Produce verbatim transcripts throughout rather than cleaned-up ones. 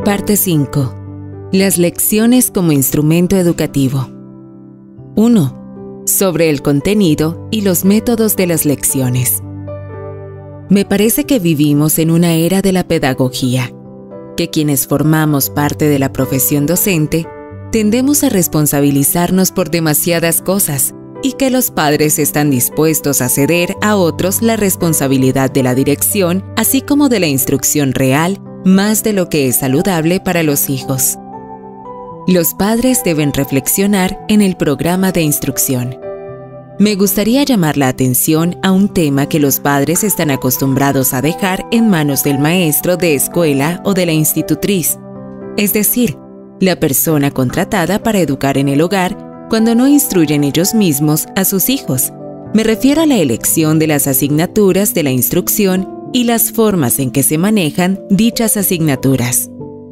Parte cinco. Las lecciones como instrumento educativo. uno. Sobre el contenido y los métodos de las lecciones. Me parece que vivimos en una era de la pedagogía, que quienes formamos parte de la profesión docente tendemos a responsabilizarnos por demasiadas cosas y que los padres están dispuestos a ceder a otros la responsabilidad de la dirección, así como de la instrucción real, más de lo que es saludable para los hijos. Los padres deben reflexionar en el programa de instrucción. Me gustaría llamar la atención a un tema que los padres están acostumbrados a dejar en manos del maestro de escuela o de la institutriz, es decir, la persona contratada para educar en el hogar cuando no instruyen ellos mismos a sus hijos. Me refiero a la elección de las asignaturas de la instrucción y las formas en que se manejan dichas asignaturas.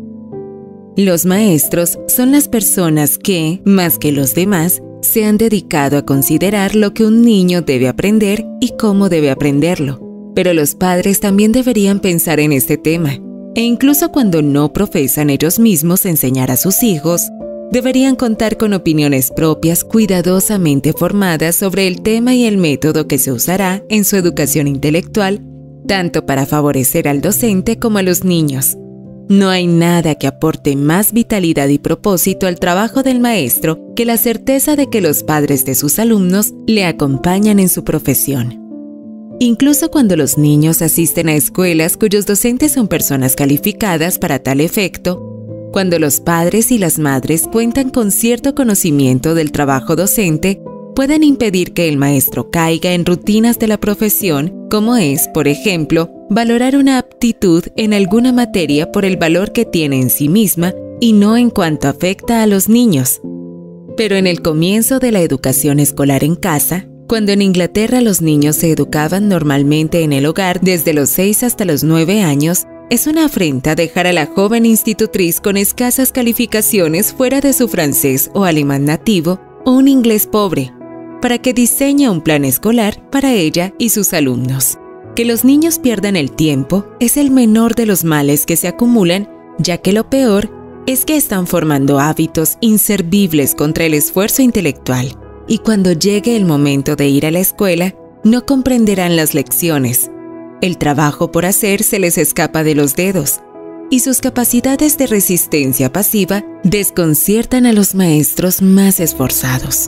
Los maestros son las personas que, más que los demás, se han dedicado a considerar lo que un niño debe aprender y cómo debe aprenderlo. Pero los padres también deberían pensar en este tema, e incluso cuando no profesan ellos mismos enseñar a sus hijos, deberían contar con opiniones propias cuidadosamente formadas sobre el tema y el método que se usará en su educación intelectual, tanto para favorecer al docente como a los niños. No hay nada que aporte más vitalidad y propósito al trabajo del maestro que la certeza de que los padres de sus alumnos le acompañan en su profesión. Incluso cuando los niños asisten a escuelas cuyos docentes son personas calificadas para tal efecto, cuando los padres y las madres cuentan con cierto conocimiento del trabajo docente, pueden impedir que el maestro caiga en rutinas de la profesión, como es, por ejemplo, valorar una aptitud en alguna materia por el valor que tiene en sí misma y no en cuanto afecta a los niños. Pero en el comienzo de la educación escolar en casa, cuando en Inglaterra los niños se educaban normalmente en el hogar desde los seis hasta los nueve años, es una afrenta dejar a la joven institutriz con escasas calificaciones fuera de su francés o alemán nativo o un inglés pobre, para que diseñe un plan escolar para ella y sus alumnos. Que los niños pierdan el tiempo es el menor de los males que se acumulan, ya que lo peor es que están formando hábitos inservibles contra el esfuerzo intelectual, y cuando llegue el momento de ir a la escuela, no comprenderán las lecciones. El trabajo por hacer se les escapa de los dedos, y sus capacidades de resistencia pasiva desconciertan a los maestros más esforzados.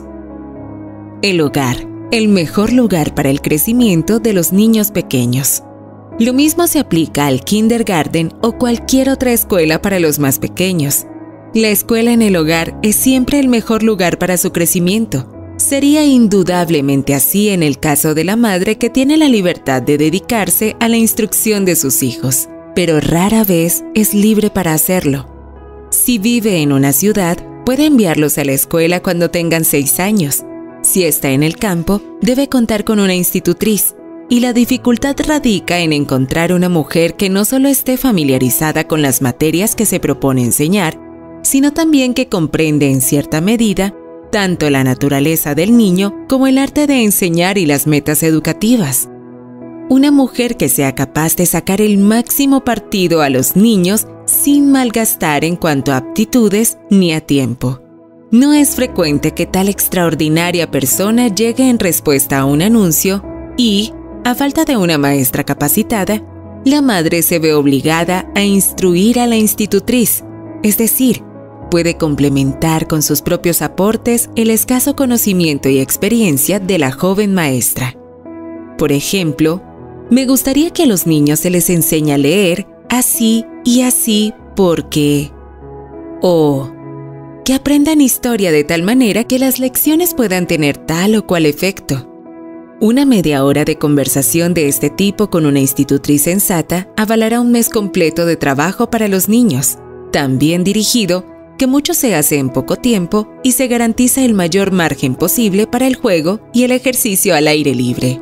El hogar, el mejor lugar para el crecimiento de los niños pequeños. Lo mismo se aplica al kindergarten o cualquier otra escuela para los más pequeños. La escuela en el hogar es siempre el mejor lugar para su crecimiento. Sería indudablemente así en el caso de la madre que tiene la libertad de dedicarse a la instrucción de sus hijos, pero rara vez es libre para hacerlo. Si vive en una ciudad, puede enviarlos a la escuela cuando tengan seis años. Si está en el campo, debe contar con una institutriz, y la dificultad radica en encontrar una mujer que no solo esté familiarizada con las materias que se propone enseñar, sino también que comprende en cierta medida tanto la naturaleza del niño como el arte de enseñar y las metas educativas. Una mujer que sea capaz de sacar el máximo partido a los niños sin malgastar en cuanto a aptitudes ni a tiempo. No es frecuente que tal extraordinaria persona llegue en respuesta a un anuncio y, a falta de una maestra capacitada, la madre se ve obligada a instruir a la institutriz, es decir, puede complementar con sus propios aportes el escaso conocimiento y experiencia de la joven maestra. Por ejemplo, me gustaría que a los niños se les enseñe a leer así y así porque... o que aprendan historia de tal manera que las lecciones puedan tener tal o cual efecto. Una media hora de conversación de este tipo con una institutriz sensata avalará un mes completo de trabajo para los niños, tan bien dirigido que mucho se hace en poco tiempo y se garantiza el mayor margen posible para el juego y el ejercicio al aire libre.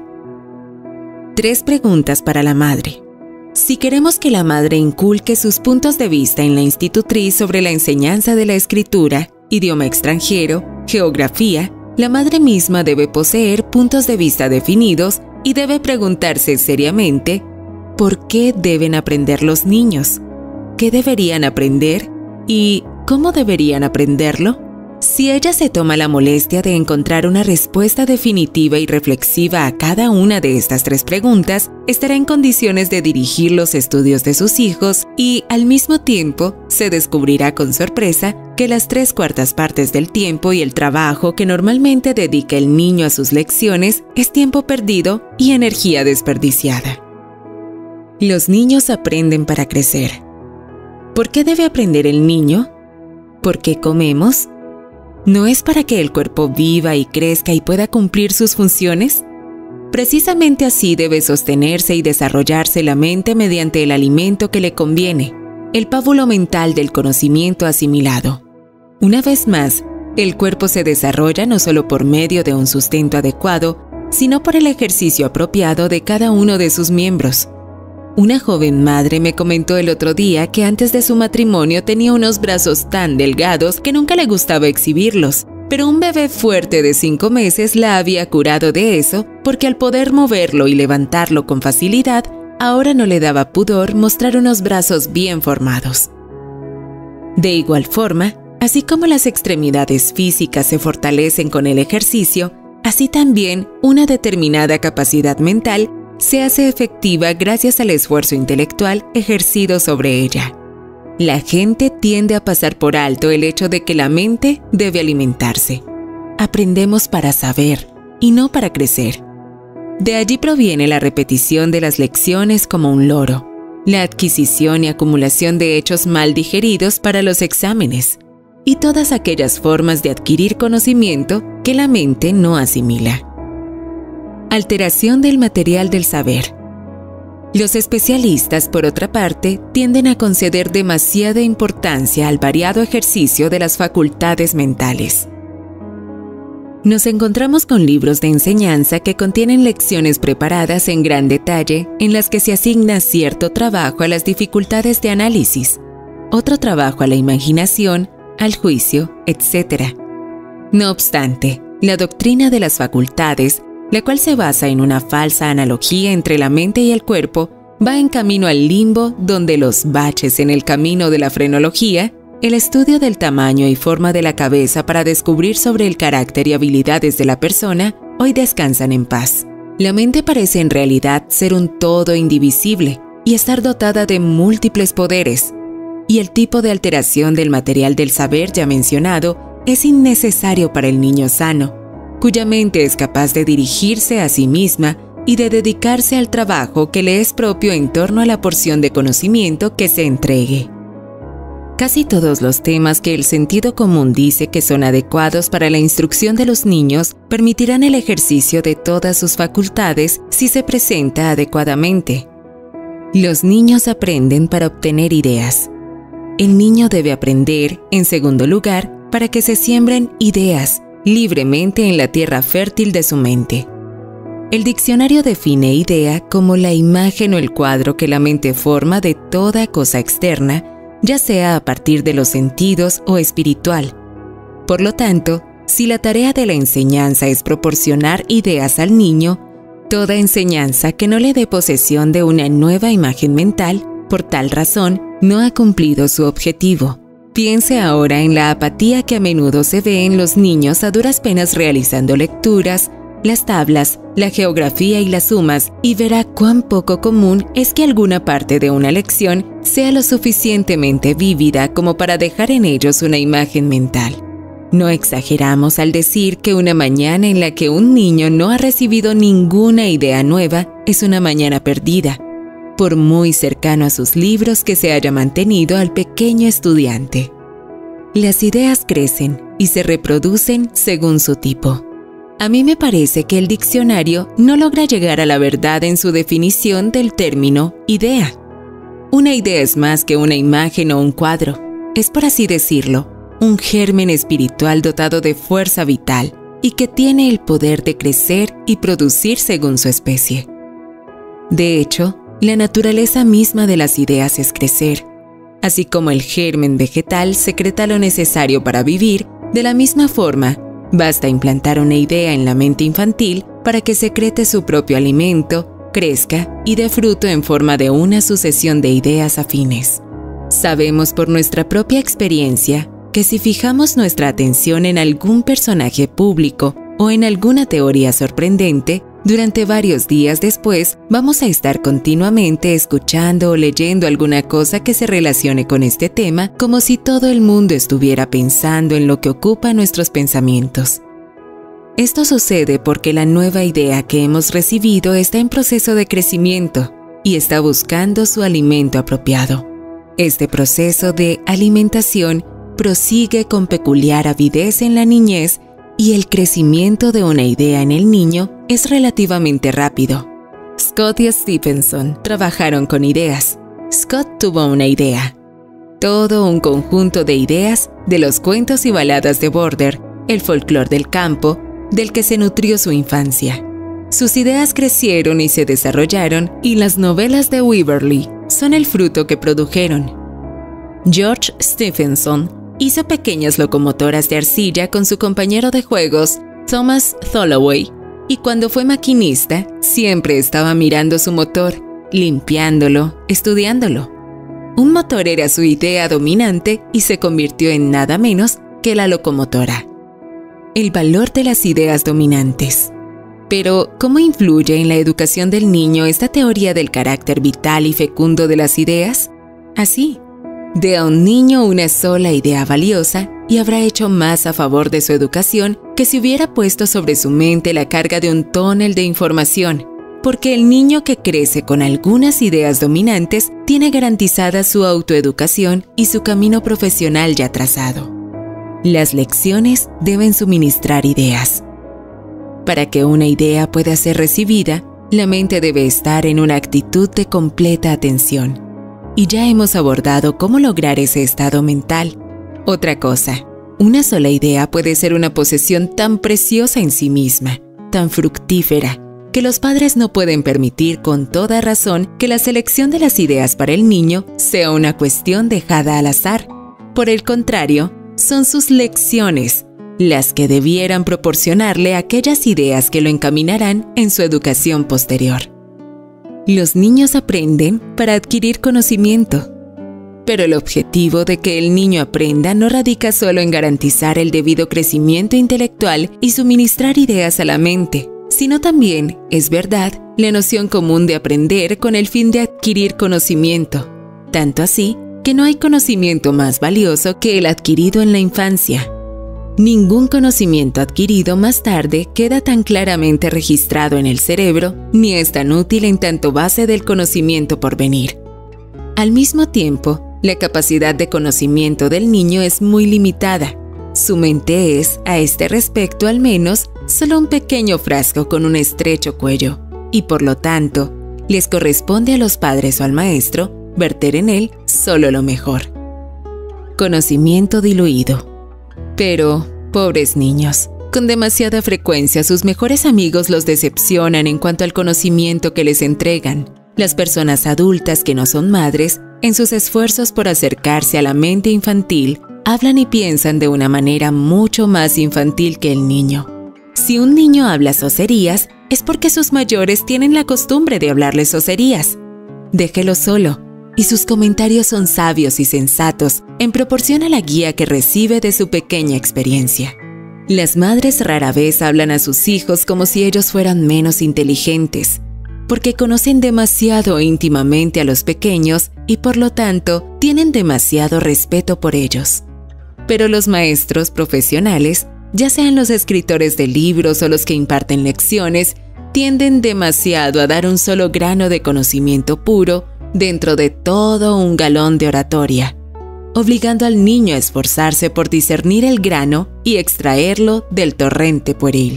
Tres preguntas para la madre. Si queremos que la madre inculque sus puntos de vista en la institutriz sobre la enseñanza de la escritura, idioma extranjero, geografía, la madre misma debe poseer puntos de vista definidos y debe preguntarse seriamente ¿por qué deben aprender los niños? qué deberían aprender y cómo deberían aprenderlo. Si ella se toma la molestia de encontrar una respuesta definitiva y reflexiva a cada una de estas tres preguntas, estará en condiciones de dirigir los estudios de sus hijos y, al mismo tiempo, se descubrirá con sorpresa que las tres cuartas partes del tiempo y el trabajo que normalmente dedica el niño a sus lecciones es tiempo perdido y energía desperdiciada. Los niños aprenden para crecer. ¿Por qué debe aprender el niño? ¿Por qué comemos? ¿No es para que el cuerpo viva y crezca y pueda cumplir sus funciones? Precisamente así debe sostenerse y desarrollarse la mente mediante el alimento que le conviene, el pábulo mental del conocimiento asimilado. Una vez más, el cuerpo se desarrolla no solo por medio de un sustento adecuado, sino por el ejercicio apropiado de cada uno de sus miembros. Una joven madre me comentó el otro día que antes de su matrimonio tenía unos brazos tan delgados que nunca le gustaba exhibirlos, pero un bebé fuerte de cinco meses la había curado de eso porque al poder moverlo y levantarlo con facilidad, ahora no le daba pudor mostrar unos brazos bien formados. De igual forma, así como las extremidades físicas se fortalecen con el ejercicio, así también una determinada capacidad mental se hace efectiva gracias al esfuerzo intelectual ejercido sobre ella. La gente tiende a pasar por alto el hecho de que la mente debe alimentarse. Aprendemos para saber y no para crecer. De allí proviene la repetición de las lecciones como un loro, la adquisición y acumulación de hechos mal digeridos para los exámenes, y todas aquellas formas de adquirir conocimiento que la mente no asimila. Alteración del material del saber. Los especialistas, por otra parte, tienden a conceder demasiada importancia al variado ejercicio de las facultades mentales. Nos encontramos con libros de enseñanza que contienen lecciones preparadas en gran detalle en las que se asigna cierto trabajo a las dificultades de análisis, otro trabajo a la imaginación, al juicio, etcétera. No obstante, la doctrina de las facultades, la cual se basa en una falsa analogía entre la mente y el cuerpo, va en camino al limbo donde los baches en el camino de la frenología, el estudio del tamaño y forma de la cabeza para descubrir sobre el carácter y habilidades de la persona, hoy descansan en paz. La mente parece en realidad ser un todo indivisible y estar dotada de múltiples poderes, y el tipo de alteración del material del saber ya mencionado es innecesario para el niño sano, cuya mente es capaz de dirigirse a sí misma y de dedicarse al trabajo que le es propio en torno a la porción de conocimiento que se entregue. Casi todos los temas que el sentido común dice que son adecuados para la instrucción de los niños permitirán el ejercicio de todas sus facultades si se presenta adecuadamente. Los niños aprenden para obtener ideas. El niño debe aprender, en segundo lugar, para que se siembren ideas libremente en la tierra fértil de su mente. El diccionario define idea como la imagen o el cuadro que la mente forma de toda cosa externa, ya sea a partir de los sentidos o espiritual. Por lo tanto, si la tarea de la enseñanza es proporcionar ideas al niño, toda enseñanza que no le dé posesión de una nueva imagen mental, por tal razón, no ha cumplido su objetivo. Piense ahora en la apatía que a menudo se ve en los niños a duras penas realizando lecturas, las tablas, la geografía y las sumas, y verá cuán poco común es que alguna parte de una lección sea lo suficientemente vívida como para dejar en ellos una imagen mental. No exageramos al decir que una mañana en la que un niño no ha recibido ninguna idea nueva es una mañana perdida, por muy cercano a sus libros que se haya mantenido al pequeño estudiante. Las ideas crecen y se reproducen según su tipo. A mí me parece que el diccionario no logra llegar a la verdad en su definición del término idea. Una idea es más que una imagen o un cuadro. Es, por así decirlo, un germen espiritual dotado de fuerza vital y que tiene el poder de crecer y producir según su especie. De hecho, la naturaleza misma de las ideas es crecer. Así como el germen vegetal secreta lo necesario para vivir, de la misma forma, basta implantar una idea en la mente infantil para que secrete su propio alimento, crezca y dé fruto en forma de una sucesión de ideas afines. Sabemos por nuestra propia experiencia que si fijamos nuestra atención en algún personaje público o en alguna teoría sorprendente, durante varios días después vamos a estar continuamente escuchando o leyendo alguna cosa que se relacione con este tema, como si todo el mundo estuviera pensando en lo que ocupa nuestros pensamientos. Esto sucede porque la nueva idea que hemos recibido está en proceso de crecimiento y está buscando su alimento apropiado. Este proceso de alimentación prosigue con peculiar avidez en la niñez y el crecimiento de una idea en el niño es relativamente rápido. Scott y Stephenson trabajaron con ideas. Scott tuvo una idea. Todo un conjunto de ideas de los cuentos y baladas de Border, el folclore del campo, del que se nutrió su infancia. Sus ideas crecieron y se desarrollaron, y las novelas de Waverley son el fruto que produjeron. George Stephenson hizo pequeñas locomotoras de arcilla con su compañero de juegos, Thomas Tholoway, y cuando fue maquinista, siempre estaba mirando su motor, limpiándolo, estudiándolo. Un motor era su idea dominante y se convirtió en nada menos que la locomotora. El valor de las ideas dominantes. Pero, ¿cómo influye en la educación del niño esta teoría del carácter vital y fecundo de las ideas? Así, dé a un niño una sola idea valiosa y habrá hecho más a favor de su educación que si hubiera puesto sobre su mente la carga de un tonel de información, porque el niño que crece con algunas ideas dominantes tiene garantizada su autoeducación y su camino profesional ya trazado. Las lecciones deben suministrar ideas. Para que una idea pueda ser recibida, la mente debe estar en una actitud de completa atención. Y ya hemos abordado cómo lograr ese estado mental. Otra cosa, una sola idea puede ser una posesión tan preciosa en sí misma, tan fructífera, que los padres no pueden permitir con toda razón que la selección de las ideas para el niño sea una cuestión dejada al azar. Por el contrario, son sus lecciones las que debieran proporcionarle aquellas ideas que lo encaminarán en su educación posterior. Los niños aprenden para adquirir conocimiento, pero el objetivo de que el niño aprenda no radica solo en garantizar el debido crecimiento intelectual y suministrar ideas a la mente, sino también, es verdad, la noción común de aprender con el fin de adquirir conocimiento, tanto así que no hay conocimiento más valioso que el adquirido en la infancia. Ningún conocimiento adquirido más tarde queda tan claramente registrado en el cerebro, ni es tan útil en tanto base del conocimiento por venir. Al mismo tiempo, la capacidad de conocimiento del niño es muy limitada. Su mente es, a este respecto al menos, solo un pequeño frasco con un estrecho cuello, y por lo tanto, les corresponde a los padres o al maestro verter en él solo lo mejor. Conocimiento diluido. Pero, pobres niños, con demasiada frecuencia sus mejores amigos los decepcionan en cuanto al conocimiento que les entregan. Las personas adultas que no son madres, en sus esfuerzos por acercarse a la mente infantil, hablan y piensan de una manera mucho más infantil que el niño. Si un niño habla socerías, es porque sus mayores tienen la costumbre de hablarle socerías. Déjelo solo, y sus comentarios son sabios y sensatos en proporción a la guía que recibe de su pequeña experiencia. Las madres rara vez hablan a sus hijos como si ellos fueran menos inteligentes, porque conocen demasiado íntimamente a los pequeños y por lo tanto tienen demasiado respeto por ellos. Pero los maestros profesionales, ya sean los escritores de libros o los que imparten lecciones, tienden demasiado a dar un solo grano de conocimiento puro dentro de todo un galón de oratoria, obligando al niño a esforzarse por discernir el grano y extraerlo del torrente pueril.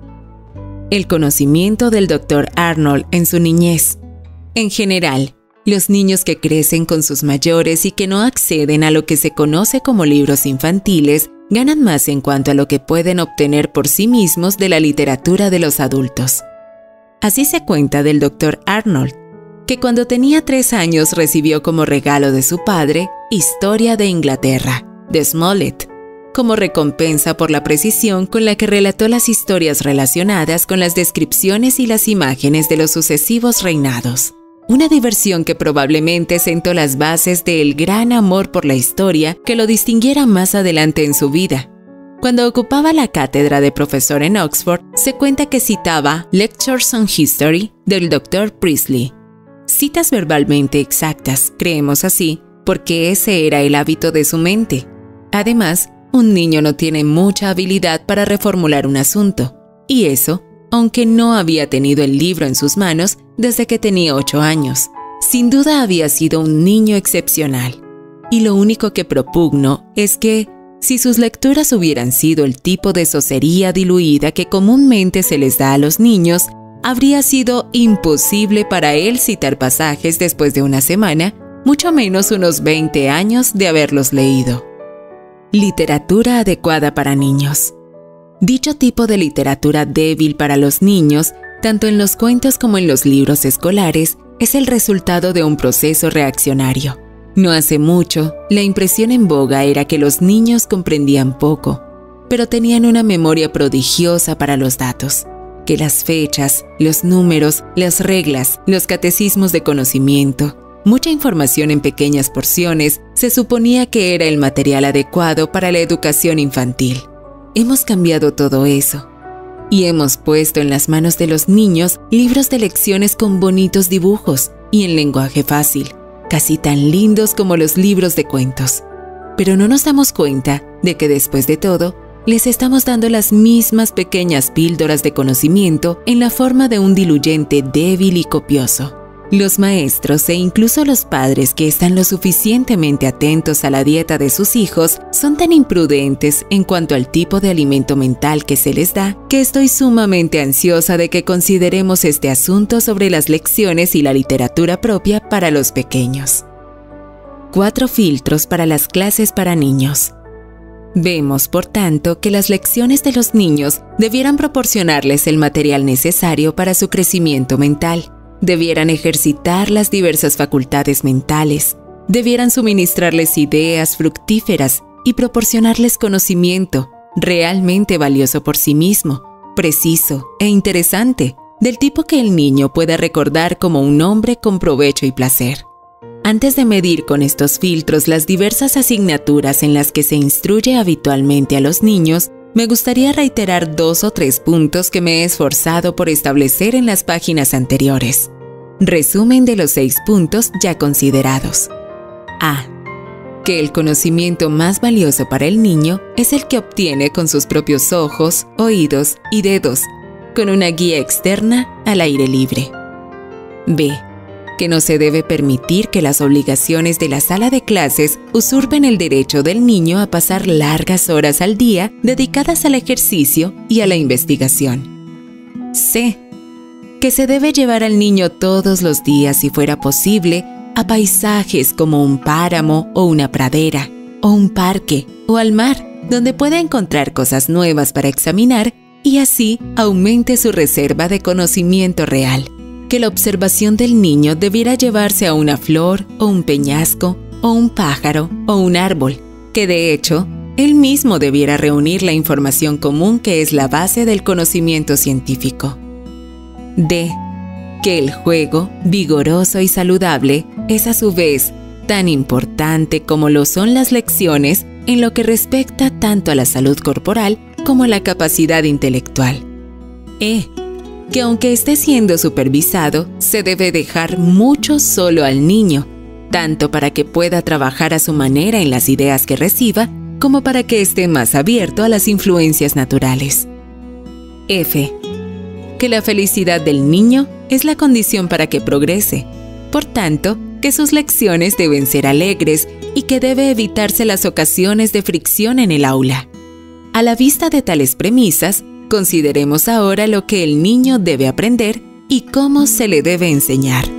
El conocimiento del doctor Arnold en su niñez. En general, los niños que crecen con sus mayores y que no acceden a lo que se conoce como libros infantiles ganan más en cuanto a lo que pueden obtener por sí mismos de la literatura de los adultos. Así se cuenta del doctor Arnold, que cuando tenía tres años recibió como regalo de su padre Historia de Inglaterra, de Smollett, como recompensa por la precisión con la que relató las historias relacionadas con las descripciones y las imágenes de los sucesivos reinados. Una diversión que probablemente sentó las bases del gran amor por la historia que lo distinguiera más adelante en su vida. Cuando ocupaba la cátedra de profesor en Oxford, se cuenta que citaba Lectures on History del doctor Priestley. Citas verbalmente exactas, creemos así, porque ese era el hábito de su mente. Además, un niño no tiene mucha habilidad para reformular un asunto, y eso, aunque no había tenido el libro en sus manos desde que tenía ocho años. Sin duda había sido un niño excepcional. Y lo único que propugno es que, si sus lecturas hubieran sido el tipo de sosería diluida que comúnmente se les da a los niños, habría sido imposible para él citar pasajes después de una semana, mucho menos unos veinte años de haberlos leído. Literatura adecuada para niños. Dicho tipo de literatura débil para los niños, tanto en los cuentos como en los libros escolares, es el resultado de un proceso reaccionario. No hace mucho, la impresión en boga era que los niños comprendían poco, pero tenían una memoria prodigiosa para los datos, que las fechas, los números, las reglas, los catecismos de conocimiento, mucha información en pequeñas porciones, se suponía que era el material adecuado para la educación infantil. Hemos cambiado todo eso y hemos puesto en las manos de los niños libros de lecciones con bonitos dibujos y en lenguaje fácil, casi tan lindos como los libros de cuentos. Pero no nos damos cuenta de que después de todo, les estamos dando las mismas pequeñas píldoras de conocimiento en la forma de un diluyente débil y copioso. Los maestros e incluso los padres que están lo suficientemente atentos a la dieta de sus hijos son tan imprudentes en cuanto al tipo de alimento mental que se les da, que estoy sumamente ansiosa de que consideremos este asunto sobre las lecciones y la literatura propia para los pequeños. Cuatro filtros para las clases para niños. Vemos, por tanto, que las lecciones de los niños debieran proporcionarles el material necesario para su crecimiento mental. Debieran ejercitar las diversas facultades mentales, debieran suministrarles ideas fructíferas y proporcionarles conocimiento realmente valioso por sí mismo, preciso e interesante, del tipo que el niño pueda recordar como un hombre con provecho y placer. Antes de medir con estos filtros las diversas asignaturas en las que se instruye habitualmente a los niños, me gustaría reiterar dos o tres puntos que me he esforzado por establecer en las páginas anteriores. Resumen de los seis puntos ya considerados. A. Que el conocimiento más valioso para el niño es el que obtiene con sus propios ojos, oídos y dedos, con una guía externa al aire libre. B. Que no se debe permitir que las obligaciones de la sala de clases usurpen el derecho del niño a pasar largas horas al día dedicadas al ejercicio y a la investigación. C. Que se debe llevar al niño todos los días, si fuera posible, a paisajes como un páramo o una pradera, o un parque, o al mar, donde pueda encontrar cosas nuevas para examinar y así aumente su reserva de conocimiento real. Que la observación del niño debiera llevarse a una flor, o un peñasco, o un pájaro, o un árbol, que de hecho, él mismo debiera reunir la información común que es la base del conocimiento científico. D. Que el juego, vigoroso y saludable, es a su vez tan importante como lo son las lecciones en lo que respecta tanto a la salud corporal como a la capacidad intelectual. E. Que aunque esté siendo supervisado, se debe dejar mucho solo al niño, tanto para que pueda trabajar a su manera en las ideas que reciba, como para que esté más abierto a las influencias naturales. F. Que la felicidad del niño es la condición para que progrese. Por tanto, que sus lecciones deben ser alegres y que debe evitarse las ocasiones de fricción en el aula. A la vista de tales premisas, consideremos ahora lo que el niño debe aprender y cómo se le debe enseñar.